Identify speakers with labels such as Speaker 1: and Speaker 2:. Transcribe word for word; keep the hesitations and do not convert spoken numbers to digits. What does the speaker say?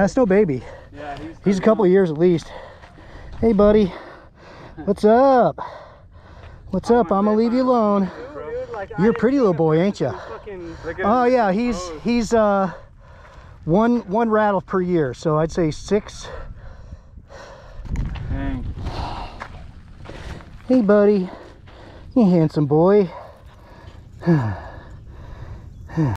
Speaker 1: that's no baby.
Speaker 2: Yeah, he's,
Speaker 1: he's a couple of years at least. Hey, buddy. What's up? What's up? I'm gonna leave you alone. You're a pretty little boy, ain't you? Oh yeah, he's he's uh one one rattle per year, so I'd say six.
Speaker 2: Dang.
Speaker 1: Hey, buddy. You handsome boy.